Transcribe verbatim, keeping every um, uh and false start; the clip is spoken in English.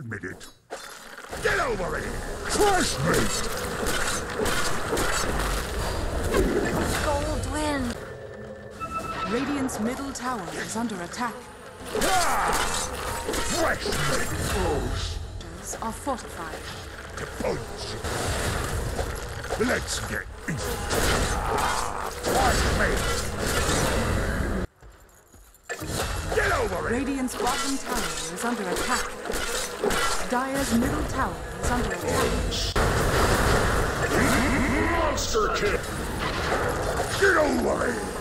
admit it. Get over it! Crush me! Gold win! Radiant's middle tower is under attack. Ah! Fresh meat foes! Are fortified. To punch! Let's get easy. Ah! Crush me! Get over it! Radiant's bottom tower is under attack. Dire's middle tower is under attack. Monster kill! Get over it!